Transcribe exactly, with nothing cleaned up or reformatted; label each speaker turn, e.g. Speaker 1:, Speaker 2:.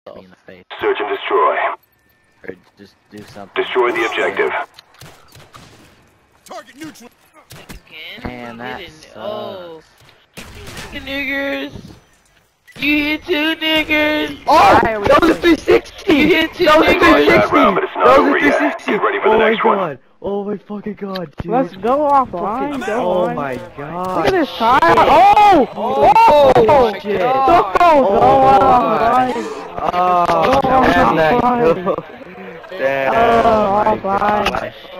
Speaker 1: me in the face.
Speaker 2: Search and destroy.
Speaker 1: Or just do something.
Speaker 2: Destroy the objective.
Speaker 3: Target neutral.
Speaker 4: Again?
Speaker 1: Man, that
Speaker 4: You didn't-
Speaker 1: sucks.
Speaker 4: Oh. Niggers. You hit two niggers.
Speaker 5: Oh, that was a three sixty!
Speaker 4: You hit two
Speaker 5: That was a
Speaker 4: niggers.
Speaker 5: three sixty!
Speaker 2: Round, but it's not
Speaker 5: That was
Speaker 2: over
Speaker 5: a three
Speaker 2: yet.
Speaker 5: sixty!
Speaker 2: Get ready for the
Speaker 5: Oh my
Speaker 2: next one.
Speaker 5: god! Oh my fucking god, dude!
Speaker 6: Let's go offline. Go
Speaker 5: Oh
Speaker 6: on.
Speaker 5: my god!
Speaker 6: Look at this child. Oh!
Speaker 5: Oh,
Speaker 6: Oh!
Speaker 5: shit!
Speaker 6: Go! Go
Speaker 5: Oh,
Speaker 6: offline.
Speaker 5: Oh,
Speaker 6: Go
Speaker 5: damn that!
Speaker 6: offline.
Speaker 5: Damn!
Speaker 6: Oh,
Speaker 5: Oh my
Speaker 6: offline.
Speaker 5: gosh.